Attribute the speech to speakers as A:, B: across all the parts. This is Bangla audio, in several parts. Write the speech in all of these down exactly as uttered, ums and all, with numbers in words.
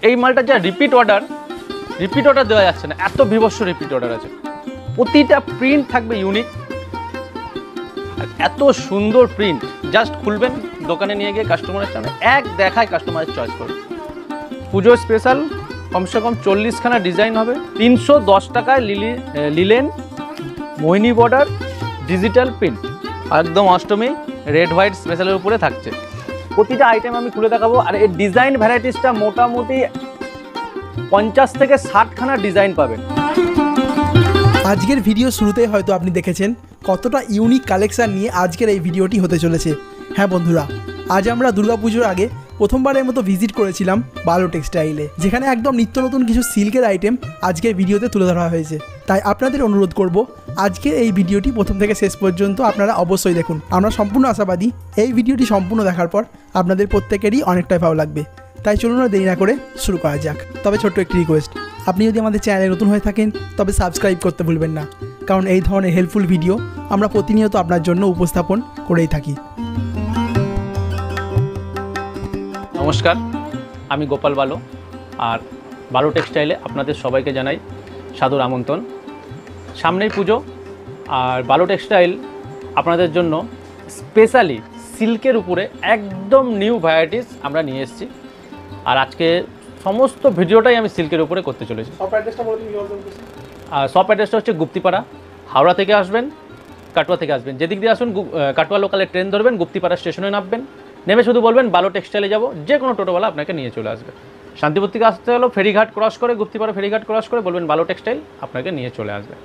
A: এই মালটা যা রিপিট অর্ডার রিপিট অর্ডার দেওয়া যাচ্ছে না, এত বিভৎস রিপিট অর্ডার আছে। প্রতিটা প্রিন্ট থাকবে ইউনিক, আর এত সুন্দর প্রিন্ট, জাস্ট খুলবেন দোকানে নিয়ে গিয়ে কাস্টমারের সামনে এক দেখায় কাস্টমারের চয়েস করবে। পুজো স্পেশাল কমসে কম চল্লিশখানা ডিজাইন হবে, তিনশো দশ টাকায় লিলি linen Mohini border digital print, একদম অষ্টমী রেড হোয়াইট স্পেশালের উপরে থাকছে। প্রতিটা আইটেম আমি খুলে দেখাবো, আর এই ডিজাইন ভ্যারাইটিসটা মোটামুটি পঞ্চাশ থেকে ষাটখানা ডিজাইন পাবেন।
B: আজকের ভিডিও শুরুতেই হয়তো আপনি দেখেছেন কতটা ইউনিক কালেকশান নিয়ে আজকের এই ভিডিওটি হতে চলেছে। হ্যাঁ বন্ধুরা, আজ আমরা দুর্গাপুজোর আগে প্রথমবারের মতো ভিজিট করেছিলাম বালো টেক্সটাইলে, যেখানে একদম নিত্য নতুন কিছু সিল্কের আইটেম আজকের ভিডিওতে তুলে ধরা হয়েছে। তাই আপনাদের অনুরোধ করব আজকের এই ভিডিওটি প্রথম থেকে শেষ পর্যন্ত আপনারা অবশ্যই দেখুন। আমরা সম্পূর্ণ আশাবাদী এই ভিডিওটি সম্পূর্ণ দেখার পর আপনাদের প্রত্যেকেরই অনেকটাই ভালো লাগবে। তাই চলুন না দেরি না করে শুরু করা যাক। তবে ছোট্ট একটি রিকোয়েস্ট, আপনি যদি আমাদের চ্যানেলে নতুন হয়ে থাকেন তবে সাবস্ক্রাইব করতে ভুলবেন না, কারণ এই ধরনের হেল্পফুল ভিডিও আমরা প্রতিনিয়ত আপনার জন্য উপস্থাপন করেই থাকি।
A: নমস্কার, আমি গোপাল বালো, আর বালো টেক্সটাইলে আপনাদের সবাইকে জানাই সাদর আমন্ত্রণ। সামনেই পুজো, আর বালো টেক্সটাইল আপনাদের জন্য স্পেশালি সিল্কের উপরে একদম নিউ ভ্যারাইটিস আমরা নিয়ে এসেছি, আর আজকে সমস্ত ভিডিওটাই আমি সিল্কের উপরে করতে চলেছি। আর শপ অ্যাড্রেসটা হচ্ছে গুপ্তিপাড়া। হাওড়া থেকে আসবেন, কাটোয়া থেকে আসবেন, যেদিক দিয়ে আসুন কাটোয়া লোকালে ট্রেন ধরবেন, গুপ্তিপাড়া স্টেশনে নামবেন, নেমে শুধু বলবেন বালো টেক্সটাইলে যাব, যে কোনো টোটোওয়ালা আপনাকে নিয়ে চলে আসবে। শান্তিপুর থেকে আসতে হলো ফেরিঘাট ক্রস করে, গুপ্তিপাড়া ফেরিঘাট ক্রস করে বলবেন বালো টেক্সটাইল, আপনাকে নিয়ে চলে আসবে।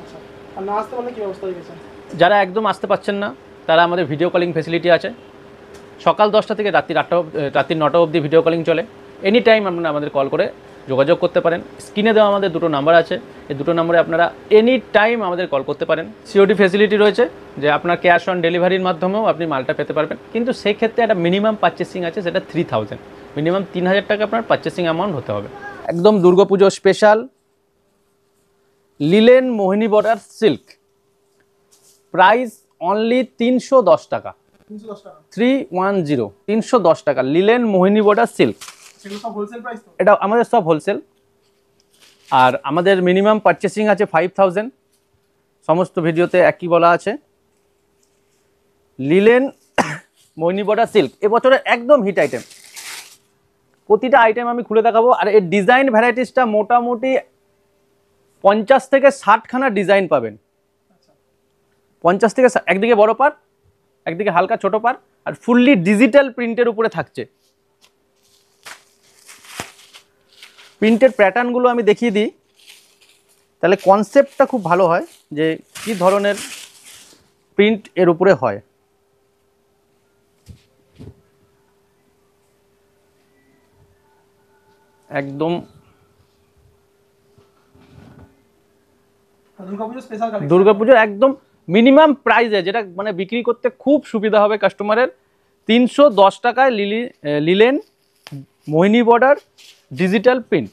A: যারা একদম আসতে পারছেন না তারা আমাদের ভিডিও কলিং ফেসিলিটি আছে। সকাল দশটা থেকে রাত্রি আটটা রাত্রি নটা অবধি ভিডিও কলিং চলে। এনি টাইম আপনারা আমাদের কল করে যোগাযোগ করতে পারেন। স্ক্রিনে দেওয়া আমাদের দুটো নাম্বার আছে, এই দুটো নম্বরে আপনারা এনি টাইম আমাদের কল করতে পারেন। সিওডি ফেসিলিটি রয়েছে, যে আপনার ক্যাশ অন ডেলিভারির মাধ্যমেও আপনি মালটা পেতে পারবেন, কিন্তু সেই ক্ষেত্রে একটা মিনিমাম পারচেসিং আছে, সেটা থ্রি থাউজেন্ড মিনিমাম তিন হাজার টাকা আপনার পারচেসিং অ্যামাউন্ট হতে হবে। একদম Durga Puja special linen Mohini border silk, price only তিনশো দশ টাকা, থ্রি ওয়ান জিরো তিনশো দশ টাকা লিলেন মোহিনী বর্ডার সিল্ক। এটা আমাদের সব হোলসেল, আর আমাদের মিনিমাম পারচেসিং আছে ফাইভ থাউজেন্ড। সমস্ত ভিডিওতে একই বলা আছে। লিলেন মোহিনী বর্ডার সিল্ক এবছরের একদম হিট আইটেম। প্রতিটা আইটেম আমি খুলে দেখাবো, আর এই ডিজাইন ভ্যারাইটিসটা মোটামুটি পঞ্চাশ থেকে ষাটখানা ডিজাইন পাবেন। পঞ্চাশ থেকে একদিকে বড় পার, একদিকে হালকা ছোট পার, আর ফুললি ডিজিটাল প্রিন্টের উপরে থাকছে। প্রিন্টের প্যাটার্নগুলো আমি দেখিয়ে দিই, তাহলে কনসেপ্টটা খুব ভালো হয় যে কি ধরনের প্রিন্ট এর উপরে হয়। একদম দুর্গাপুজোর একদম মিনিমাম প্রাইসে, যেটা মানে বিক্রি করতে খুব সুবিধা হবে কাস্টমারের, তিনশো দশ টাকায় লিলি linen Mohini border digital print.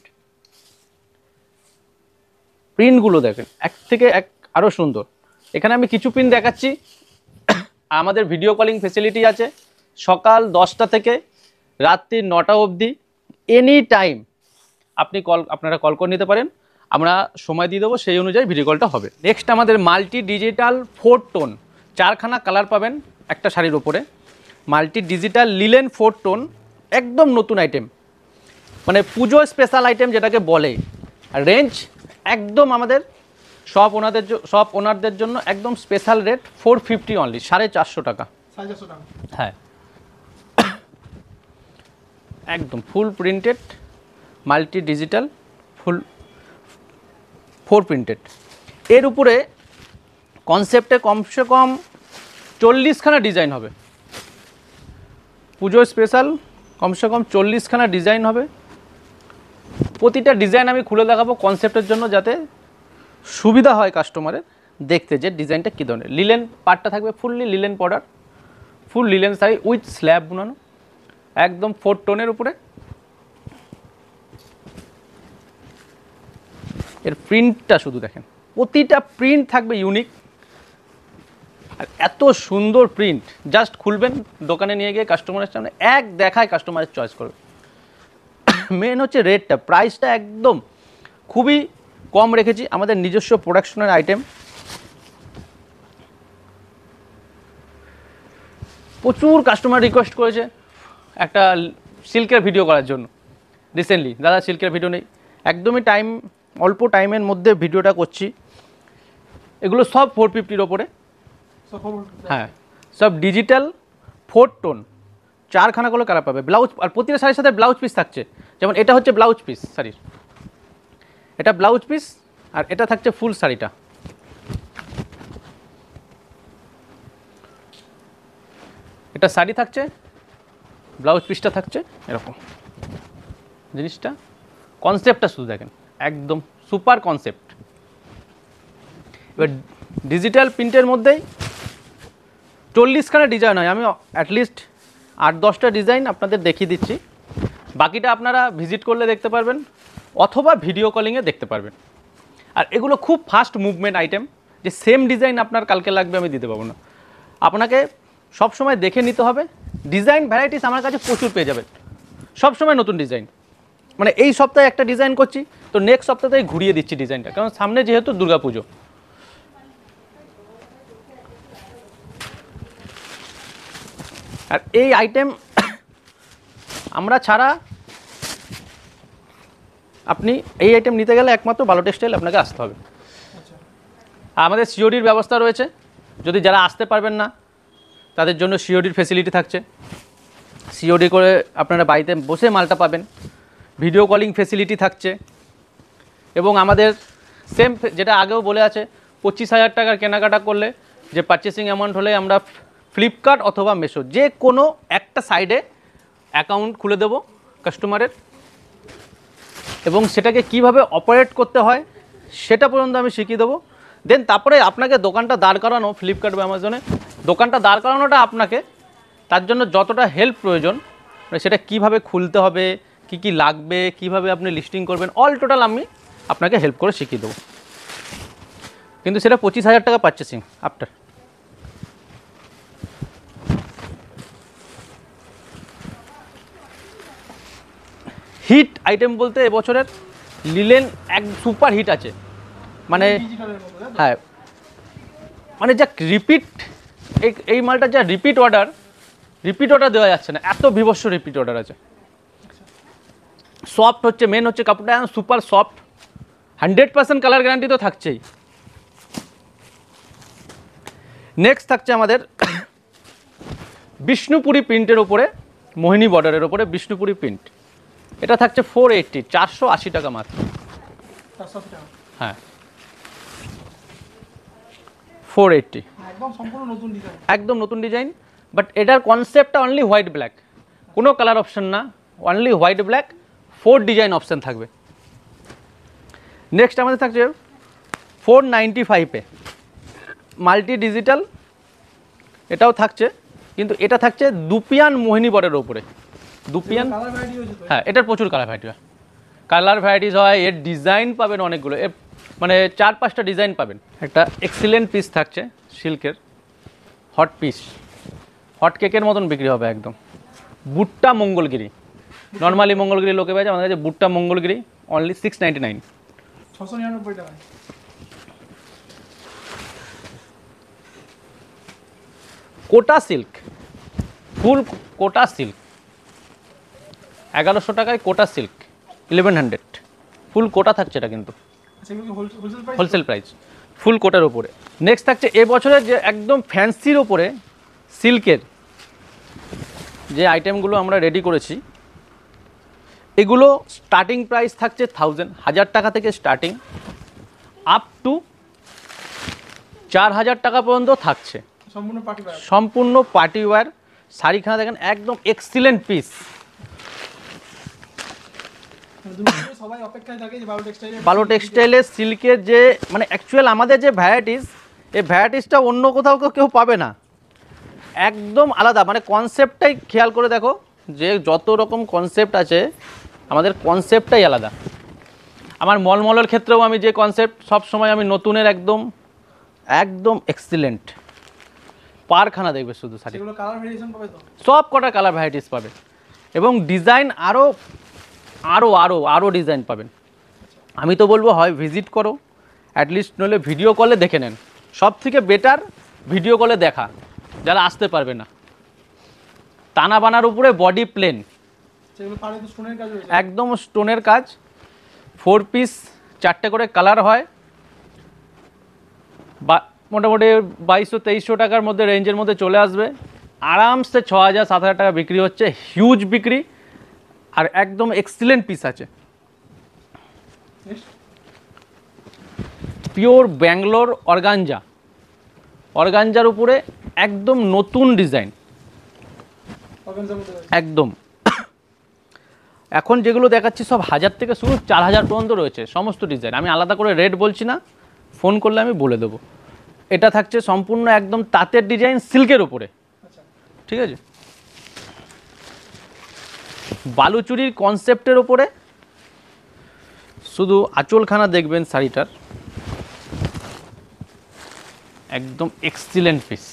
A: প্রিন্টগুলো দেখেন এক থেকে এক আরও সুন্দর। এখানে আমি কিছু প্রিন্ট দেখাচ্ছি। আমাদের ভিডিও কলিং ফেসিলিটি আছে সকাল দশটা থেকে রাত্রি নটা অবধি। এনি টাইম আপনি কল আপনারা কল করে নিতে পারেন, আমরা সময় দিয়ে দেবো, সেই অনুযায়ী ভিডিও কলটা হবে। নেক্সট আমাদের মাল্টি ডিজিটাল ফোর টোন, চারখানা কালার পাবেন একটা শাড়ির ওপরে। Multi digital linen four tone, একদম নতুন আইটেম, মানে পুজো স্পেশাল আইটেম যেটাকে বলে। আর রেঞ্জ একদম আমাদের সব ওনাদের সব ওনারদের জন্য একদম special rate, four fifty only, সাড়ে চারশো টাকা। হ্যাঁ, একদম full printed multi digital full four printed. এর উপরে কনসেপ্টে কমসে কম চল্লিশখানা ডিজাইন হবে। পুজো স্পেশাল কমসে কম চল্লিশখানা ডিজাইন হবে। প্রতিটা ডিজাইন আমি খুলে দেখাবো কনসেপ্টের জন্য, যাতে সুবিধা হয় কাস্টমারের দেখতে যে ডিজাইনটা কী ধরনের। লিলেন পার্টটা থাকবে fully linen border, full linen sari with slab বুনানো, একদম ফোর টোনের উপরে। এর প্রিন্টটা শুধু দেখেন, প্রতিটা প্রিন্ট থাকবে ইউনিক, আর এত সুন্দর প্রিন্ট, জাস্ট খুলবেন দোকানে নিয়ে গিয়ে কাস্টমারের সামনে এক দেখায় কাস্টমারের চয়েস করবে। মেন হচ্ছে রেটটা, প্রাইসটা একদম খুবই কম রেখেছি, আমাদের নিজস্ব প্রোডাকশনের আইটেম। প্রচুর কাস্টমার রিকোয়েস্ট করেছে একটা সিল্কের ভিডিও করার জন্য রিসেন্টলি, দাদা সিল্কের ভিডিও নেই, একদমই টাইম অল্প টাইমের মধ্যে ভিডিওটা করছি। এগুলো সব ফোর ফিফটির ওপরে, হ্যাঁ সব ডিজিটাল ফোর টোন, চারখানা করে কালার পাবে, ব্লাউজ আর প্রতিটা শাড়ির সাথে ব্লাউজ পিস থাকছে। যেমন এটা হচ্ছে ব্লাউজ পিস শাড়ির, এটা ব্লাউজ পিস, আর এটা থাকছে ফুল শাড়িটা। এটা শাড়ি থাকছে, ব্লাউজ পিসটা থাকছে এরকম। জিনিসটা কনসেপ্টটা শুধু দেখেন, একদম সুপার কনসেপ্ট। এবার ডিজিটাল প্রিন্টের মধ্যেই চল্লিশখানা ডিজাইন হয়, আমি অ্যাটলিস্ট আট দশটা ডিজাইন আপনাদের দেখিয়ে দিচ্ছি, বাকিটা আপনারা ভিজিট করলে দেখতে পারবেন অথবা ভিডিও কলিংয়ে দেখতে পারবেন। আর এগুলো খুব ফাস্ট মুভমেন্ট আইটেম, যে সেম ডিজাইন আপনার কালকে লাগবে আমি দিতে পারবো না, আপনাকে সব সময় দেখে নিতে হবে। ডিজাইন ভ্যারাইটিস আমার কাছে প্রচুর পেয়ে যাবেন, সব সময় নতুন ডিজাইন। মানে এই সপ্তাহে একটা ডিজাইন করছি তো নেক্সট সপ্তাহে ঘুরিয়ে দিচ্ছি ডিজাইনটা, কারণ সামনে যেহেতু দুর্গাপুজো। আর এই আইটেম আমরা ছাড়া আপনি এই আইটেম নিতে গেলে একমাত্র ভালো টেক্সটাইল আপনাকে আসতে হবে। আমাদের সিওডির ব্যবস্থা রয়েছে, যদি যারা আসতে পারবেন না তাদের জন্য সিওডির ফেসিলিটি থাকছে, সিওডি করে আপনারা বাড়িতে বসে মালটা পাবেন, ভিডিও কলিং ফেসিলিটি থাকছে। এবং আমাদের সেম যেটা আগেও বলে আছে, পঁচিশ হাজার টাকার কেনাকাটা করলে যে পারচেসিং অ্যামাউন্ট হলে আমরা ফ্লিপকার্ট অথবা মেশো যে কোনো একটা সাইডে অ্যাকাউন্ট খুলে দেবো কাস্টমারের, এবং সেটাকে কিভাবে অপারেট করতে হয় সেটা পর্যন্ত আমি শিখিয়ে দেবো। দেন তারপরে আপনাকে দোকানটা দাঁড় করানো, ফ্লিপকার্ট বা অ্যামাজনে দোকানটা দাঁড় করানোটা আপনাকে, তার জন্য যতটা হেল্প প্রয়োজন সেটা কিভাবে খুলতে হবে, কি কি লাগবে, কিভাবে আপনি লিস্টিং করবেন, অল টোটাল আমি আপনাকে হেল্প করে শিখিয়ে দেবো। কিন্তু সেটা পঁচিশ হাজার টাকা পারচেসিং আফটার। হিট আইটেম বলতে এবছরের লিলেন এক সুপার হিট আছে, মানে হ্যাঁ মানে যা রিপিট, এই এই মালটা যা রিপিট অর্ডার, রিপিট অর্ডার দেওয়া যাচ্ছে না, এত বিভৎস রিপিট অর্ডার আছে। সফট হচ্ছে মেন হচ্ছে কাপড়টা, super soft, hundred percent colour guarantee তো থাকছেই। নেক্সট থাকছে আমাদের বিষ্ণুপুরি প্রিন্টের ওপরে, মোহিনী বর্ডারের ওপরে বিষ্ণুপুরি প্রিন্ট, এটা থাকছে ফোর এইটটি, চারশো আশি টাকা মাত্র। হ্যাঁ ফোর এইটটি,
B: একদম সম্পূর্ণ নতুন ডিজাইন,
A: একদম নতুন ডিজাইন। বাট এটার কনসেপ্টটা অনলি হোয়াইট ব্ল্যাক, কোনো কালার অপশন না, only white black, four design option থাকবে। নেক্সট আমাদের থাকছে ফোর নাইনটি ফাইভে মাল্টি ডিজিটাল, এটাও থাকছে, কিন্তু এটা থাকছে দুপিয়ান মোহিনী বর্ডারের ওপরে। দুপিয়ান, হ্যাঁ এটার প্রচুর কালার ভ্যারাইটি হয়, কালার ভ্যারাইটিস হয়, এর ডিজাইন পাবেন অনেকগুলো, এর মানে চার পাঁচটা ডিজাইন পাবেন। একটা এক্সিলেন্ট পিস থাকছে সিল্কের, হট পিস, হট কেকের মতন বিক্রি হবে একদম। বুট্টা মঙ্গলগিরি, নর্মালি মঙ্গলগিরি লোকে পাওয়া যায়, আমাদের কাছে বুট্টা Mangalagiri only six ninety nine,
B: ছশো নিরানব্বই টাকা।
A: কোটা সিল্ক, ফুল কোটা সিল্ক, এগারোশো টাকায় Kota silk, eleven hundred, full Kota থাকছে এটা কিন্তু হোলসেল প্রাইস, ফুল কোটার ওপরে। নেক্সট থাকছে এবছরের যে একদম ফ্যান্সির ওপরে সিল্কের যে আইটেমগুলো আমরা রেডি করেছি, এগুলো স্টার্টিং প্রাইস থাকছে থাউজেন্ড, হাজার টাকা থেকে স্টার্টিং আপ টু চার হাজার টাকা পর্যন্ত থাকছে,
B: সম্পূর্ণ পার্টি ওয়্যার,
A: সম্পূর্ণ পার্টি ওয়্যার। শাড়িখানা দেখেন একদম এক্সিলেন্ট পিস।
B: সবাই অপেক্ষায় থাকে যে বালু টেক্সটাইলের,
A: বালু টেক্সটাইলের সিল্কের যে মানে অ্যাকচুয়াল আমাদের যে ভ্যারাইটিস, এই ভ্যারাইটিসটা অন্য কোথাও কেউ পাবে না, একদম আলাদা। মানে কনসেপ্টটাই খেয়াল করে দেখো, যে যত রকম কনসেপ্ট আছে আমাদের কনসেপ্টটাই আলাদা। আমার মলমলের ক্ষেত্রেও আমি যে কনসেপ্ট সব সময় আমি নতুনের একদম একদম এক্সিলেন্ট, পারখানা দেখবে শুধু শাড়ি,
B: সেগুলো কালার ভেরিয়েশন পাবে তো,
A: সব কটা কালার ভ্যারাইটিস পাবে, এবং ডিজাইন আরও আরও আরও আরও ডিজাইন পাবেন। আমি তো বলবো হয় ভিজিট করো, অ্যাটলিস্ট নইলে ভিডিও কলে দেখে নেন। সব থেকে বেটার ভিডিও কলে দেখা, যারা আসতে পারবে না। টানা বানার উপরে বডি প্লেন, একদম স্টোনের কাজ, ফোর পিস, চারটে করে কালার হয়, বা মোটামুটি বাইশশো তেইশশো টাকার মধ্যে রেঞ্জের মধ্যে চলে আসবে। আরামসে ছ হাজার সাত হাজার টাকা বিক্রি হচ্ছে, হিউজ বিক্রি, আর একদম এক্সিলেন্ট পিস আছে। পিওর ব্যাঙ্গালোর অর্গানজা, অর্গানজার উপরে একদম নতুন ডিজাইন, একদম। এখন যেগুলো দেখাচ্ছি সব হাজার থেকে শুরু চার হাজার পর্যন্ত রয়েছে সমস্ত ডিজাইন। আমি আলাদা করে রেট বলছি না, ফোন করলে আমি বলে দেবো। এটা থাকছে সম্পূর্ণ একদম তাঁতের ডিজাইন, সিল্কের উপরে, ঠিক আছে। বালুচুরির কনসেপ্টের ওপরে, শুধু আঁচলখানা দেখবেন শাড়িটার, একদম এক্সিলেন্ট পিস।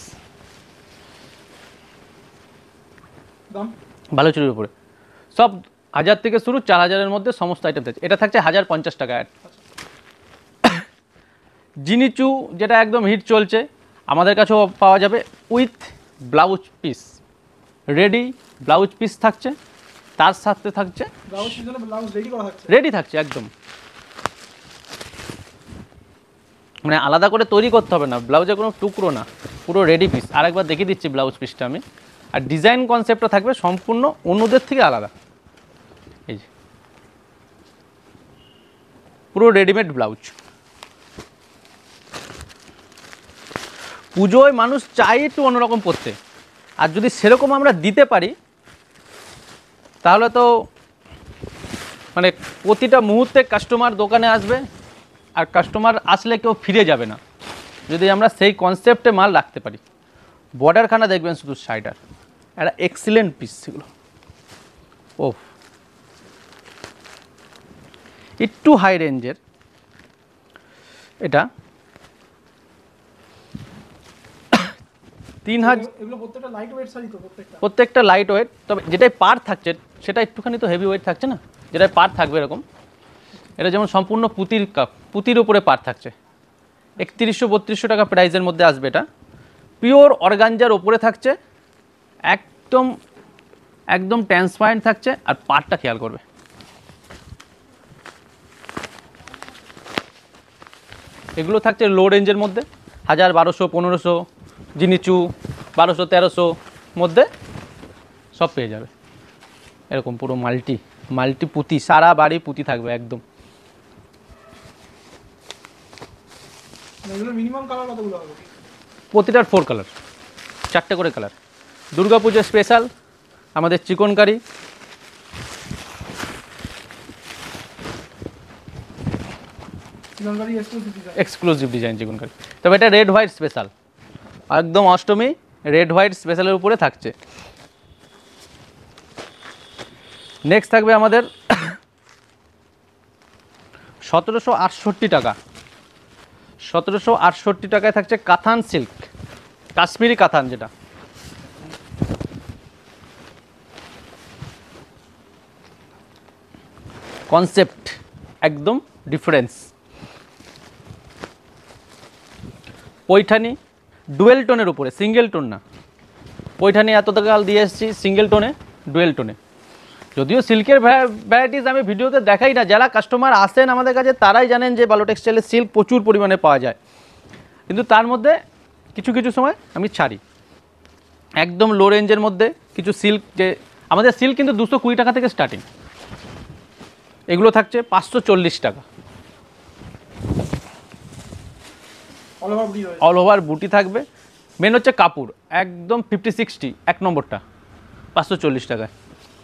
A: বালুচুরির উপরে সব হাজার থেকে শুরু, চার হাজারের মধ্যে সমস্ত আইটেম থাকছে। এটা থাকছে হাজার পঞ্চাশ টাকা অ্যাড। জিনিচু যেটা একদম হিট চলছে, আমাদের কাছেও পাওয়া যাবে with blouse piece, ready blouse piece থাকছে, তার সাথে থাকছে রেডি থাকছে একদম, মানে আলাদা করে তৈরি করতে হবে না, ব্লাউজে কোনো টুকরো না, পুরো রেডি পিস। আরেকবার দেখিয়ে দিচ্ছি ব্লাউজ পিসটা আমি। আর ডিজাইন কনসেপ্টটা থাকবে সম্পূর্ণ অন্যদের থেকে আলাদা। এই যে পুরো রেডিমেড ব্লাউজ। পুজোয় মানুষ চাই একটু অন্যরকম পরতে, আর যদি সেরকম আমরা দিতে পারি তাহলে তো মানে প্রতিটা মুহূর্তে কাস্টমার দোকানে আসবে, আর কাস্টমার আসলে কেউ ফিরে যাবে না, যদি আমরা সেই কনসেপ্টে মাল রাখতে পারি। বর্ডারখানা দেখবেন শুধু শাড়িটার, একটা এক্সিলেন্ট পিস সেগুলো। ও একটু হাই রেঞ্জের এটা, তিন হাজার, প্রত্যেকটা লাইট ওয়েট, তবে যেটাই পার থাকছে সেটা একটুখানি তো হেভি ওয়েট থাকছে না, যেটাই পার থাকবে এরকম। এটা যেমন সম্পূর্ণ পুঁতির কাপ, পুঁতির উপরে পার থাকছে, একত্রিশশো বত্রিশশো টাকা প্রাইসের মধ্যে আসবে। এটা পিওর অর্গানজার ওপরে থাকছে, একদম একদম ট্রান্সপারেন্ট থাকছে, আর পারটা খেয়াল করবে। এগুলো থাকছে লো রেঞ্জের মধ্যে, হাজার বারোশো পনেরোশো, জিনিচু বারোশো তেরোশো মধ্যে সব পেয়ে যাবে। এরকম পুরো মাল্টি মাল্টি পুঁতি, সারা বাড়ি পুঁতি থাকবে একদম।
B: মিনিমাম কালার কতগুলো হবে?
A: প্রতিটার ফোর কালার, চারটে করে কালার। দুর্গাপুজো স্পেশাল আমাদের চিকনকারি, এক্সক্লুসিভ ডিজাইন চিকনকারি। তবে এটা রেড হোয়াইট স্পেশাল, একদম অষ্টমী রেড হোয়াইট স্পেশালের উপরে থাকছে। নেক্সট থাকবে আমাদের সতেরোশো আটষট্টি টাকা, সতেরোশো আটষট্টি টাকায় থাকছে কাতান সিল্ক, কাশ্মীরি কাতান, যেটা কনসেপ্ট একদম ডিফারেন্স। পৈঠানি ডুয়েল টোনের উপরে, সিঙ্গেল টোন না। পৈঠানি এত কাল দিয়ে এসেছি সিঙ্গেল টোনে, ডুয়েল টোনে। যদিও সিল্কের ভ্যারাইটিস আমি ভিডিওতে দেখাই না, যারা কাস্টমার আসেন আমাদের কাছে তারাই জানেন যে বালো টেক্সটাইলে সিল্ক প্রচুর পরিমাণে পাওয়া যায়, কিন্তু তার মধ্যে কিছু কিছু সময় আমি ছাড়ি। একদম লো রেঞ্জের মধ্যে কিছু সিল্ক, যে আমাদের সিল্ক কিন্তু দুশো কুড়ি টাকা থেকে স্টার্টিং, এগুলো থাকছে পাঁচশো চল্লিশ টাকা। অল ওভার বুটি থাকবে, মেন হচ্ছে কাপড় একদম ফিফটি সিক্সটি, এক নম্বরটা পাঁচশো চল্লিশ টাকায়।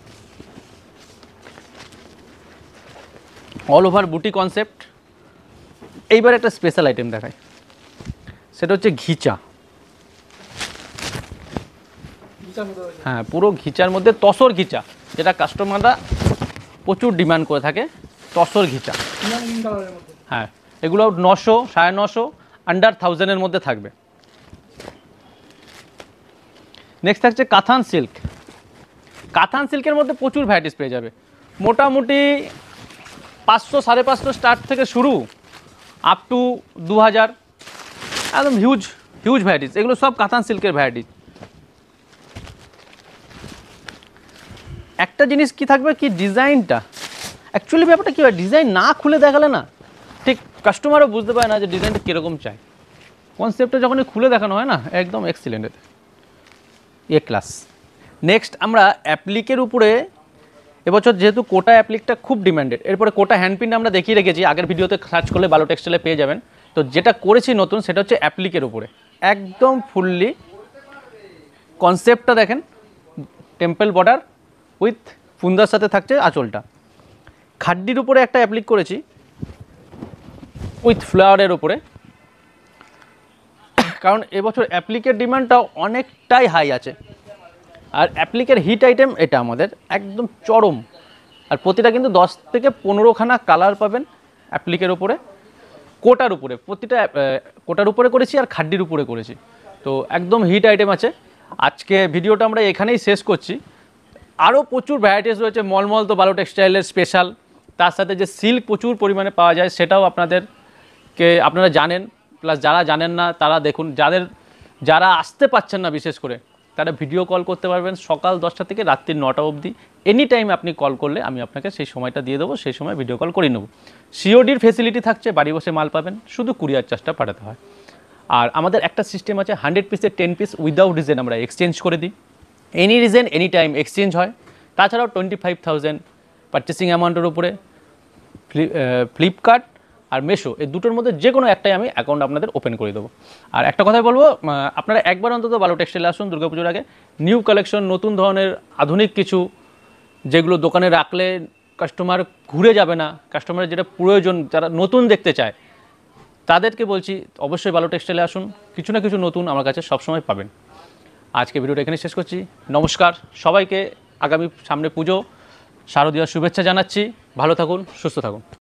A: অল ওভার বুটি কনসেপ্ট। এইবার একটা স্পেশাল আইটেম দেখায়, সেটা হচ্ছে ঘিচা। হ্যাঁ, পুরো ঘিচার মধ্যে তসর ঘিচা, যেটা কাস্টমাররা প্রচুর ডিমান্ড করে থাকে, তসর ঘিচা। হ্যাঁ, এগুলো নশো সাড়ে নশো আন্ডার থাউজেন্ডের মধ্যে থাকবে। নেক্সট থাকছে কাতান সিল্ক। কাতান সিল্কের মধ্যে প্রচুর ভ্যারাইটিস পেয়ে যাবে, মোটামুটি পাঁচশো সাড়ে পাঁচশো স্টার্ট থেকে শুরু আপ টু দু হাজার, একদম হিউজ হিউজ ভ্যারাইটিস। এগুলো সব কাতান সিল্কের ভ্যারাইটিস। একটা জিনিস কি থাকবে কি ডিজাইনটা, অ্যাকচুয়ালি ব্যাপারটা কী হয়, ডিজাইন না খুলে দেখালে না ঠিক কাস্টমারও বুঝতে পারে না যে ডিজাইনটা কীরকম চাই। কনসেপ্টটা যখনই খুলে দেখানো হয় না একদম এক্সিলেন্ট, এ ক্লাস। নেক্সট আমরা অ্যাপ্লিকের উপরে এবছর যেহেতু কোটা অ্যাপ্লিকটা খুব ডিমান্ডেড, এরপরে কোটা হ্যান্ডপিনটা আমরা দেখিয়ে রেখেছি, আগের ভিডিওতে সার্চ করলে বালো টেক্সটাইলে পেয়ে যাবেন। তো যেটা করেছি নতুন সেটা হচ্ছে অ্যাপ্লিকের উপরে একদম ফুললি কনসেপ্টটা দেখেন, টেম্পল বর্ডার উইথ ফুন্দার সাথে থাকছে আঁচলটা। খাড্ডির উপরে একটা অ্যাপ্লিক করেছি উইথ ফ্লাওয়ারের উপরে, কারণ এবছর অ্যাপ্লিকের ডিমান্ডটাও অনেকটাই হাই আছে। আর অ্যাপ্লিকের হিট আইটেম এটা আমাদের একদম চরম। আর প্রতিটা কিন্তু দশ থেকে পনেরোখানা কালার পাবেন অ্যাপ্লিকের উপরে, কোটার উপরে, প্রতিটা কোটার উপরে করেছি আর খাড্ডির উপরে করেছি। তো একদম হিট আইটেম আছে। আজকে ভিডিওটা আমরা এখানেই শেষ করছি। আরও প্রচুর ভ্যারাইটিস রয়েছে, মলমল তো বালো টেক্সটাইলের স্পেশাল, তার সাথে যে সিল্ক প্রচুর পরিমাণে পাওয়া যায় সেটাও আপনাদেরকে আপনারা জানেন, প্লাস যারা জানেন না তারা দেখুন। যাদের যারা আসতে পারছেন না বিশেষ করে তারা ভিডিও কল করতে পারবেন সকাল দশটা থেকে রাত্রি নটা অবধি। এনি টাইম আপনি কল করলে আমি আপনাকে সেই সময়টা দিয়ে দেবো, সেই সময় ভিডিও কল করে নেব। সিওডির ফেসিলিটি থাকছে, বাড়ি বসে মাল পাবেন, শুধু কুরিয়ার চার্জটা পাঠাতে হয়। আর আমাদের একটা সিস্টেম আছে, হান্ড্রেড পিসের টেন পিস উইদাউট রিজেন আমরা এক্সচেঞ্জ করে দিই। Any reason any time exchange হয়। তাছাড়াও টোয়েন্টি ফাইভ থাউজেন্ড পারচেসিং অ্যামাউন্টের উপরে ফ্লিপকার্ট আর মেশো এই দুটোর মধ্যে যে কোনো একটাই আমি অ্যাকাউন্ট আপনাদের ওপেন করে দেবো। আর একটা কথাই বলবো, আপনারা একবার অন্তত বালো টেক্সটাইলে আসুন দুর্গাপুজোর আগে। নিউ কালেকশন, নতুন ধরনের আধুনিক কিছু, যেগুলো দোকানে রাখলে কাস্টমার ঘুরে যাবে না, কাস্টমারের যেটা প্রয়োজন, যারা নতুন দেখতে চায় তাদেরকে বলছি অবশ্যই বালো টেক্সটাইলে আসুন। কিছু না কিছু নতুন আমার কাছে সবসময় পাবেন। আজকে ভিডিওটা এখানে শেষ করছি। নমস্কার সবাইকে। আগামী সামনে পুজো, শারদীয়ার শুভেচ্ছা জানাচ্ছি। ভালো থাকুন, সুস্থ থাকুন।